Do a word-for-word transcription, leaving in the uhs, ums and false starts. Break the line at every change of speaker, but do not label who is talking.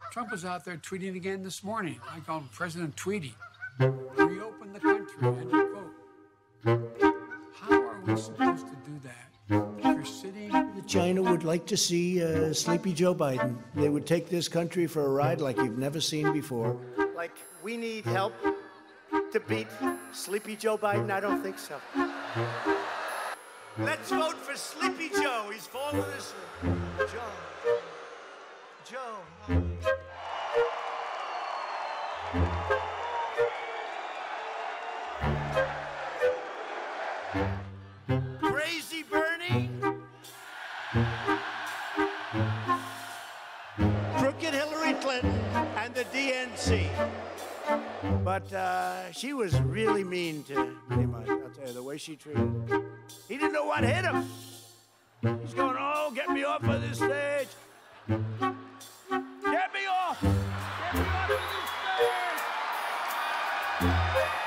Trump was out there tweeting again this morning. I call him President Tweety. Reopen the country, end quote. How are we supposed to do that if you're sitting...
China would like to see uh, Sleepy Joe Biden. They would take this country for a ride like you've never seen before.
Like, we need help to beat Sleepy Joe Biden? I don't think so. Let's vote for Sleepy Joe. He's fallen asleep. Joe. Joe. Crazy Bernie. Crooked Hillary Clinton and the D N C. But uh, she was really mean to him, I'll tell you, the way she treated him. He didn't know what hit him. He's going, oh, get me off of this stage. Get me off. Get me off of this stage.